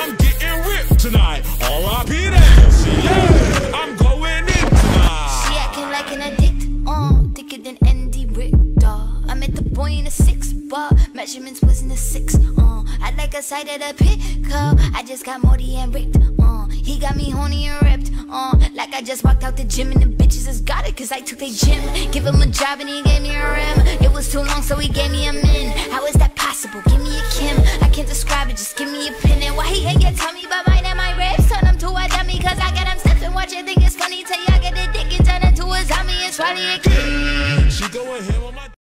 I'm getting ripped tonight. R.I.P. that shit, yeah. I'm going in tonight. She acting like an addict, thicker than Andy Richter. I met the boy in a 6-bar, measurements was in a 6. I like a side of the pickup. I just got Morty and ripped. He got me horny and ripped. Like I just walked out the gym and the bitches just got it cause I took their gym. Give him a job and he gave me a rim. It was too long so he gave me a min. How is that possible? Give me a Kim. I can't describe it, just give me a pin. And why he ain't get tummy but mine and my ribs? Turn him to a dummy cause I get him stiff and watch it think it's funny till y'all get the dick and turn into a zombie and try to get She going ham on my